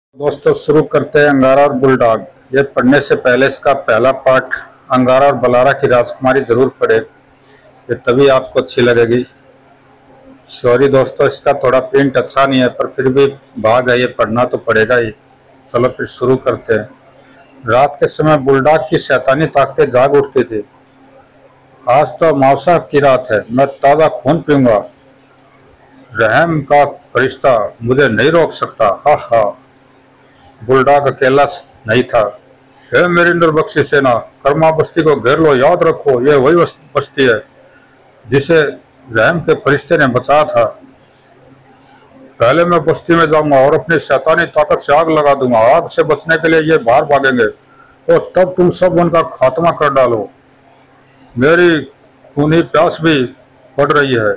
दोस्तों शुरू करते हैं अंगारा और बुलडॉग। ये पढ़ने से पहले इसका पहला पार्ट अंगारा और बलारा की राजकुमारी जरूर पढ़े, ये तभी आपको अच्छी लगेगी। सॉरी दोस्तों, इसका थोड़ा प्रिंट अच्छा नहीं है, पर फिर भी भाग है, ये पढ़ना तो पड़ेगा ही। चलो फिर शुरू करते हैं। रात के समय बुलडॉग की शैतानी ताकतें जाग उठती थी। आज तो अमावस्या की रात है, मैं ताज़ा खून पीऊंगा। रहम का फरिश्ता मुझे नहीं रोक सकता। हा हा। बुलडॉग अकेला नहीं था। हे मेरी निर्बख्शी सेना, कर्मा बस्ती को घेर लो। याद रखो, यह वही बस्ती है जिसे रहम के फरिश्ते ने बचाया था। पहले मैं बस्ती में जाऊंगा और अपनी शैतानी ताकत से आग लगा दूंगा। आग से बचने के लिए ये बाहर भागेंगे और तब तुम सब उनका खात्मा कर डालो। मेरी खूनी प्यास भी बढ़ रही है।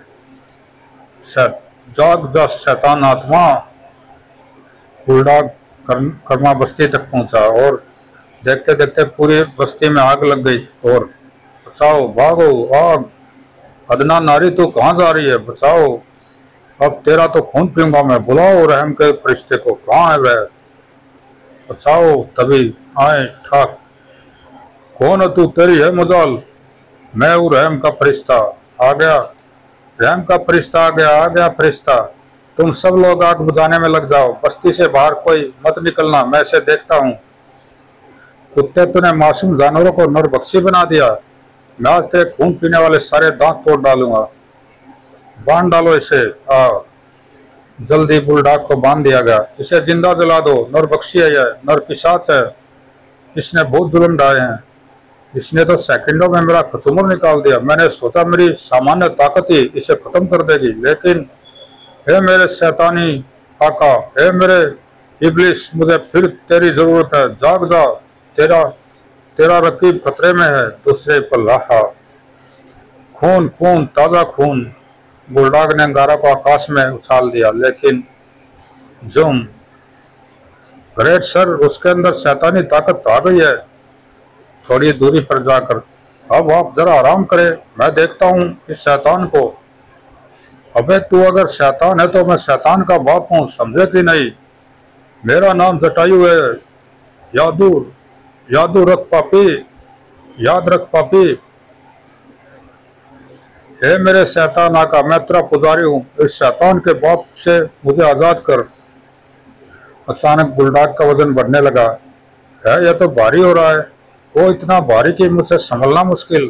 जाग जा शैतान आत्मा। बुलडॉग कर्मा बस्ती तक पहुंचा और देखते देखते पूरी बस्ती में आग लग गई। और बचाओ, भागो, आग। अदना नारी, तू कहाँ जा रही है? बचाओ, अब तेरा तो खून पीऊंगा मैं। बुलाओ रहम के फरिश्ते को। कहाँ है वह? बचाओ। तभी आए ठाक। कौन है तू? तेरी है मजाल। मैं हूँ रहम का फरिश्ता। आ गया रहम का फरिश्ता, आ गया, आ गया फरिश्ता। तुम सब लोग आग बुझाने में लग जाओ। बस्ती से बाहर कोई मत निकलना, मैं इसे देखता हूँ। कुत्ते, तूने मासूम जानवरों को नरबख्शी बना दिया। मैं आज तेरे खून पीने वाले सारे दांत तोड़ डालूंगा। बांध डालो इसे। जल्दी बुलडॉग को बांध दिया गया। इसे जिंदा जला दो। नरबख्शी है यह, नरपिशाच है। इसने बहुत जुल्म ढाए हैं। इसने तो सेकंडों में मेरा कचूमर निकाल दिया। मैंने सोचा मेरी सामान्य ताकत ही इसे खत्म कर देगी, लेकिन हे मेरे शैतानी आका, हे मेरे इब्लिस, मुझे फिर तेरी जरूरत है। जाग जा, तेरा रकीब खतरे में है। दूसरे पल्लाहा। खून, खून, ताजा खून। बुलडॉग ने अंगारा को आकाश में उछाल दिया, लेकिन जुम। ग्रेट सर, उसके अंदर शैतानी ताकत आ गई है। थोड़ी दूरी पर जाकर, अब आप जरा आराम करें, मैं देखता हूँ इस शैतान को। अबे तू अगर शैतान है तो मैं शैतान का बाप हूँ, समझे कि नहीं? मेरा नाम जटायु है। यादू रख पापी, याद रख पापी। हे मेरे शैतान आका, मैं तेरा पुजारी हूँ। इस शैतान के बाप से मुझे आजाद कर। अचानक बुलडॉग का वजन बढ़ने लगा। है, यह तो भारी हो रहा है। वो इतना भारी कि मुझसे संभलना मुश्किल।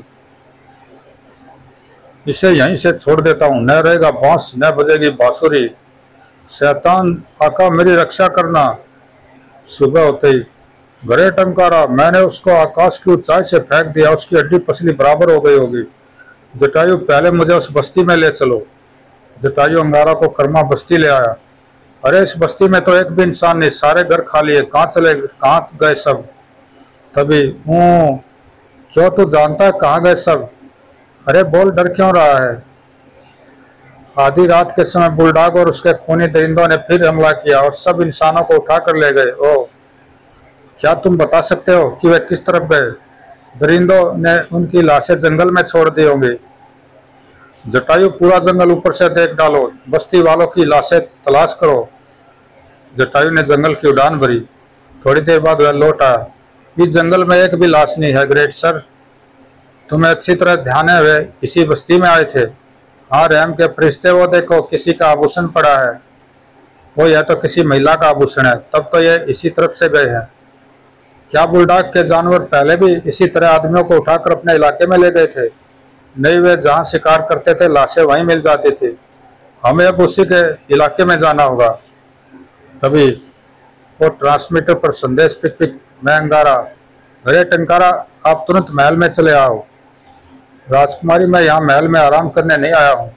इसे यहीं से छोड़ देता हूँ। न रहेगा बांस, न बजेगी बांसुरी। शैतान आका, मेरी रक्षा करना। सुबह होते ही ग्रेट अंगारा, मैंने उसको आकाश की ऊंचाई से फेंक दिया। उसकी हड्डी पसली बराबर हो गई होगी। जटायु, पहले मुझे उस बस्ती में ले चलो। जटायु अंगारा को कर्मा बस्ती ले आया। अरे इस बस्ती में तो एक भी इंसान नहीं, सारे घर खाली है। कहाँ चले, कहाँ गए सब? तभी क्यों, तू जानता है कहाँ गए सब? अरे बोल, डर क्यों रहा है? आधी रात के समय बुलडॉग और उसके खूनी दरिंदों ने फिर हमला किया और सब इंसानों को उठा कर ले गए। ओ, क्या तुम बता सकते हो कि वे किस तरफ गए? दरिंदों ने उनकी लाशें जंगल में छोड़ दी होंगी। जटायु, पूरा जंगल ऊपर से देख डालो। बस्ती वालों की लाशें तलाश करो। जटायु ने जंगल की उड़ान भरी। थोड़ी देर बाद वह लौट आया। इस जंगल में एक भी लाश नहीं है ग्रेट सर। तुम्हें अच्छी तरह ध्यान है, वे इसी बस्ती में आए थे। हाँ रहम के फरिश्ते, वो देखो किसी का आभूषण पड़ा है। वो यह तो किसी महिला का आभूषण है। तब तो ये इसी तरफ से गए हैं। क्या बुलडॉग के जानवर पहले भी इसी तरह आदमियों को उठाकर अपने इलाके में ले गए थे? नहीं, वे जहाँ शिकार करते थे लाशें वहीं मिल जाती थी। हमें अब उसी के इलाके में जाना होगा। तभी वो ट्रांसमीटर पर संदेश पिक पिक। मैं अंगारा। ग्रेट अंगारा, आप तुरंत महल में चले आओ। राजकुमारी, मैं यहाँ महल में आराम करने नहीं आया हूँ।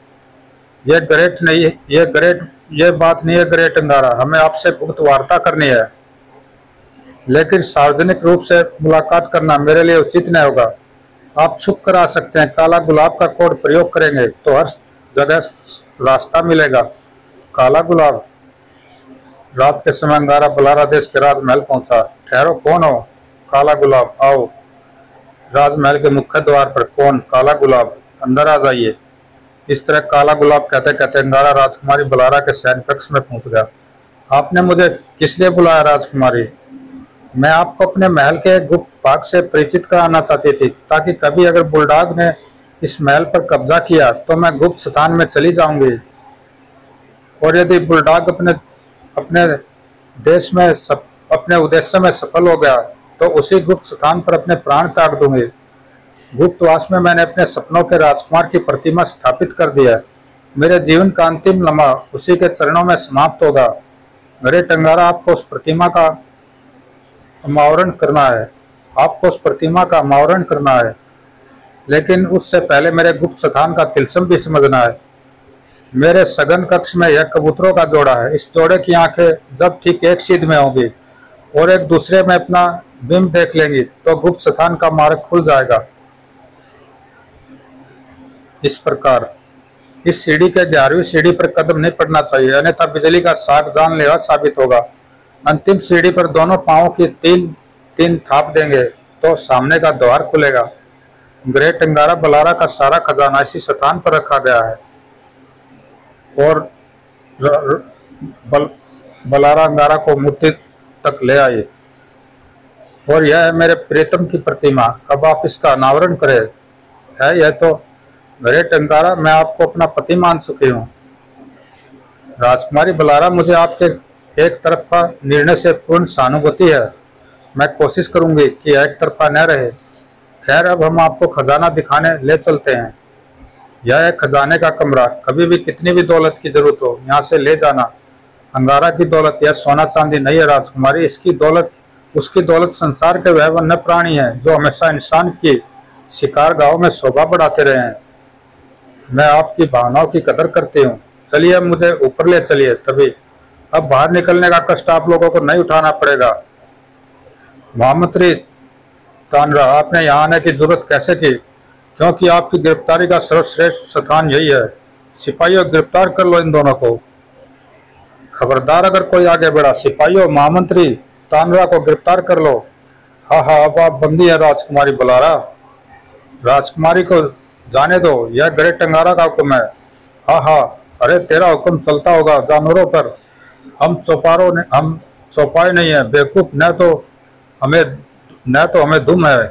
ये बात नहीं है ग्रेट अंगारा, हमें आपसे गुप्त वार्ता करनी है, लेकिन सार्वजनिक रूप से मुलाकात करना मेरे लिए उचित नहीं होगा। आप छुप कर आ सकते हैं। काला गुलाब का कोड प्रयोग करेंगे तो हर जगह रास्ता मिलेगा। काला गुलाब। रात के समय अंगारा बलारा देश के राजमहल पहुंचा। ठहरो, कौन हो? काला गुलाब, आओ। राजमहल के मुख्य द्वार पर। कौन? काला गुलाब, अंदर आ जाइए। इस तरह काला गुलाब कहते कहते अंगारा राजकुमारी बलारा के सैन्य कक्ष में पहुंच गया। आपने मुझे किस लिए बुलाया राजकुमारी? मैं आपको अपने महल के गुप्त भाग से परिचित कराना चाहती थी, ताकि कभी अगर बुलडॉग ने इस महल पर कब्जा किया तो मैं गुप्त स्थान में चली जाऊंगी, और यदि बुलडॉग अपने अपने देश में अपने उद्देश्य में सफल हो गया तो उसी गुप्त स्थान पर अपने प्राण त्याग दूंगी। गुप्तवास में मैंने अपने सपनों के राजकुमार की प्रतिमा स्थापित कर दी है। मेरे जीवन का अंतिम लम्हा उसी के चरणों में समाप्त होगा। ग्रेट अंगारा, आपको उस प्रतिमा का अनावरण करना है। आपको उस प्रतिमा का अनावरण करना है, लेकिन उससे पहले मेरे गुप्त स्थान का तिलस्म भी समझना है। मेरे सघन कक्ष में यह कबूतरों का जोड़ा है। इस जोड़े की आंखें जब ठीक एक सीध में होंगी और एक दूसरे में अपना बिंब देख लेंगी तो गुप्त स्थान का मार्ग खुल जाएगा। इस प्रकार इस सीढ़ी के 11वीं सीढ़ी पर कदम नहीं पड़ना चाहिए, अन्यथा बिजली का शाख जानलेवा साबित होगा। अंतिम सीढ़ी पर दोनों पांवों की तीन तीन थाप देंगे तो सामने का द्वार खुलेगा। ग्रेट अंगारा बलारा का सारा खजाना इसी स्थान पर रखा गया है, और बलारा अंगारा को मूर्ति तक ले आए। और यह है मेरे प्रीतम की प्रतिमा, अब आप इसका अनावरण करें। है यह तो ग्रेट अंगारा, मैं आपको अपना पति मान चुकी हूँ। राजकुमारी बलारा, मुझे आपके एक तरफा निर्णय से पूर्ण सहानुभूति है। मैं कोशिश करूंगी कि एक तरफा न रहे। खैर, अब हम आपको खजाना दिखाने ले चलते हैं। यह है खजाने का कमरा। कभी भी कितनी भी दौलत की जरूरत हो यहाँ से ले जाना। अंगारा की दौलत यह सोना चांदी नहीं है राजकुमारी, उसकी दौलत संसार के वह वन्य प्राणी है जो हमेशा इंसान की शिकार गाहों में शोभा बढ़ाते रहे हैं। मैं आपकी भावनाओं की कदर करती हूँ। चलिए, अब मुझे ऊपर ले चलिए। तभी अब बाहर निकलने का कष्ट आप लोगों को नहीं उठाना पड़ेगा। महामंत्री तानरा, आपने यहाँ आने की जरूरत कैसे की? क्योंकि आपकी गिरफ्तारी का सर्वश्रेष्ठ स्थान यही है। सिपाहियों, गिरफ्तार कर लो इन दोनों को। खबरदार अगर कोई आगे बढ़ा। सिपाहियों, महामंत्री तानरा को गिरफ्तार कर लो। हाँ हाँ, अब आप बंदी है राजकुमारी बलारा। राजकुमारी को जाने दो, यह ग्रेट अंगारा का हुक्म है। हाँ हाँ, अरे तेरा हुक्म चलता होगा जानवरों पर। हम चौपाए नहीं है बेवकूफ, न तो हमें दुम है।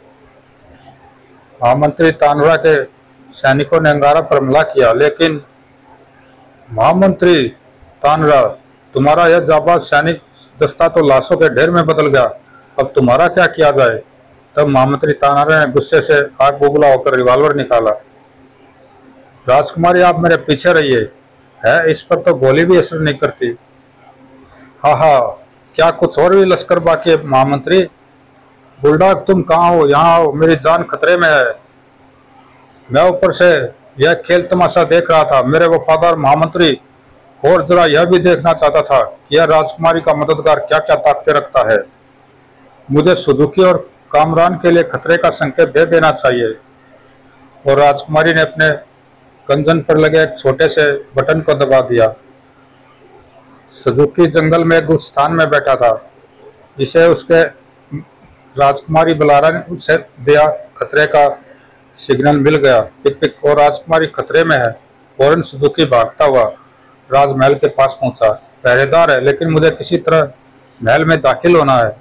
महामंत्री तानरा के सैनिकों ने अंगारा पर हमला किया, लेकिन महामंत्री तानरा, तुम्हारा यह जाबाज सैनिक दस्ता तो लाशों के ढेर में बदल गया। अब तुम्हारा क्या किया जाए? तब महामंत्री तानरा ने गुस्से से आग बबूला होकर रिवॉल्वर निकाला। राजकुमारी, आप मेरे पीछे रहिए। है, इस पर तो गोली भी असर नहीं करती। हाँ हाँ, क्या कुछ और भी लश्कर बाकी है महामंत्री? बुलडॉग, तुम कहाँ हो? यहाँ आओ, मेरी जान खतरे में है। मैं ऊपर से यह खेल तमाशा देख रहा था मेरे वफादार महामंत्री, और जरा यह भी देखना चाहता था कि यह राजकुमारी का मददगार क्या क्या ताकतें रखता है। मुझे सुजुकी और कामरान के लिए खतरे का संकेत दे देना चाहिए। और राजकुमारी ने अपने कंजन पर लगे एक छोटे से बटन को दबा दिया। सुजुकी जंगल में एक स्थान में बैठा था। इसे उसके राजकुमारी बलारा ने उसे दिया खतरे का सिग्नल मिल गया। पिक पिक, और राजकुमारी खतरे में है। फौरन सुजुकी भागता हुआ राजमहल के पास पहुंचा। पहरेदार है, लेकिन मुझे किसी तरह महल में दाखिल होना है।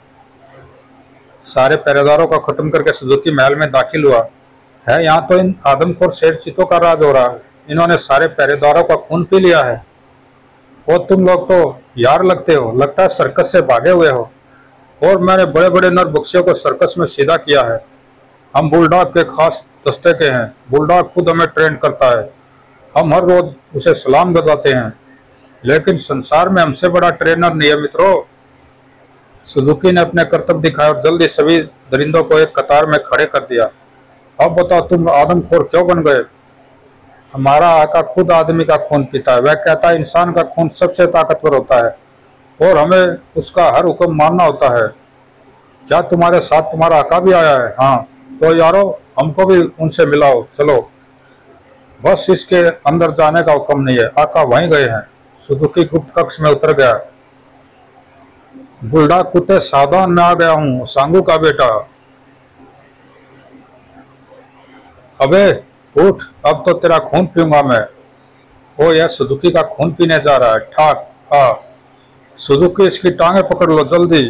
सारे पहरेदारों को खत्म करके सुजुकी महल में दाखिल हुआ। है, यहाँ तो इन आदमखोर शेर चीतों का राज हो रहा है। इन्होंने सारे पहरेदारों का खून पी लिया है। और तुम लोग तो यार लगते हो, लगता है सर्कस से भागे हुए हो। और मैंने बड़े बड़े नरभक्षियों को सर्कस में सीधा किया है। हम बुलडॉग के खास दस्ते के हैं। बुलडॉग खुद हमें ट्रेन करता है। हम हर रोज उसे सलाम बजाते हैं, लेकिन संसार में हमसे बड़ा ट्रेनर नहीं है मित्रों। सुजुकी ने अपने कर्तव्य दिखाए और जल्दी सभी दरिंदों को एक कतार में खड़े कर दिया। अब बताओ, तुम आदमखोर क्यों बन गए? हमारा आका खुद आदमी का खून पीता है। वह कहता है इंसान का खून सबसे ताकतवर होता है और हमें उसका हर हुक्म मानना होता है। क्या तुम्हारे साथ तुम्हारा आका भी आया है? हाँ, तो यारो, हमको भी उनसे मिलाओ। चलो, बस इसके अंदर जाने का हुक्म नहीं है, आका वहीं गए हैं। सुजुकी गुप्त कक्ष में उतर गया। बुलडॉग कुत्ते, सावधान, में आ गया हूँ, सांगू का बेटा। अबे उठ, अब तो तेरा खून पीऊंगा मैं। ओ, यह सुजुकी का खून पीने जा रहा है। ठाक, हाँ, सुजुकी, इसकी टांगे पकड़ लो जल्दी।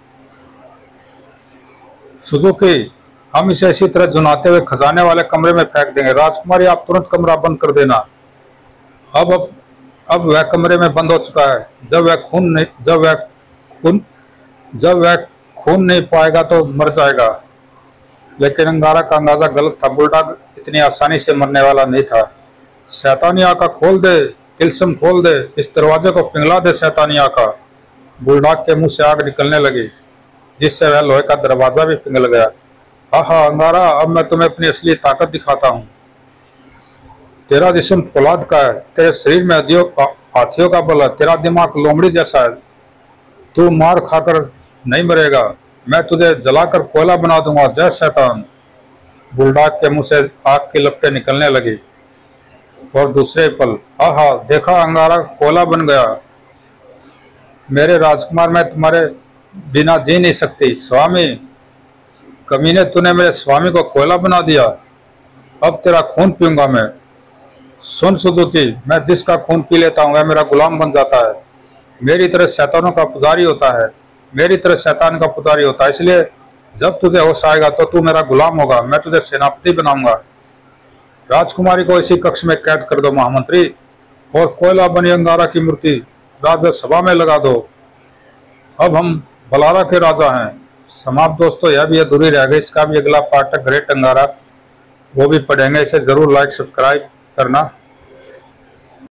सुजुकी, हम इसे इसी तरह जुनाते हुए खजाने वाले कमरे में फेंक देंगे। राजकुमारी, आप तुरंत कमरा बंद कर देना। अब वह कमरे में बंद हो चुका है। जब वह खून नहीं पाएगा तो मर जाएगा। लेकिन अंगारा का अंदाजा गलत था। बुलडॉग इतनी आसानी से मरने वाला नहीं था। शैतानी आका, खोल दे, तिलस्म खोल दे, इस दरवाजे को पिघला दे शैतानी आका। बुलडॉग के मुंह से आग निकलने लगी, जिससे वह लोहे का दरवाजा भी पिघल गया। आहा अंगारा, अब मैं तुम्हें अपनी असली ताकत दिखाता हूँ। तेरा जिस्म फौलाद का है, तेरे शरीर में हाथियों का बल है, तेरा दिमाग लोमड़ी जैसा है। तू मार खाकर नहीं मरेगा, मैं तुझे जलाकर कोयला बना दूंगा। जय शैतान। बुलडॉग के मुंह से आग की लपटें निकलने लगी और दूसरे पल, आहा देखा, अंगारा कोयला बन गया। मेरे राजकुमार, मैं तुम्हारे बिना जी नहीं सकती। स्वामी कमीने, तूने मेरे स्वामी को कोयला बना दिया। अब तेरा खून पीऊंगा मैं। सुन सुजुकी, मैं जिसका खून पी लेता हूँ वह मेरा गुलाम बन जाता है। मेरी तरह शैतानों का पुजारी होता है, मेरी तरह शैतान का पुजारी होता है। इसलिए जब तुझे होश आएगा तो तू मेरा गुलाम होगा, मैं तुझे सेनापति बनाऊंगा। राजकुमारी को इसी कक्ष में कैद कर दो महामंत्री, और कोयला बनी अंगारा की मूर्ति राज्यसभा में लगा दो। अब हम बलारा के राजा हैं। समाप्त दोस्तों, यह भी अधूरी रह गई। इसका भी अगला पार्ट है ग्रेट अंगारा, वो भी पढ़ेंगे। इसे जरूर लाइक सब्सक्राइब करना।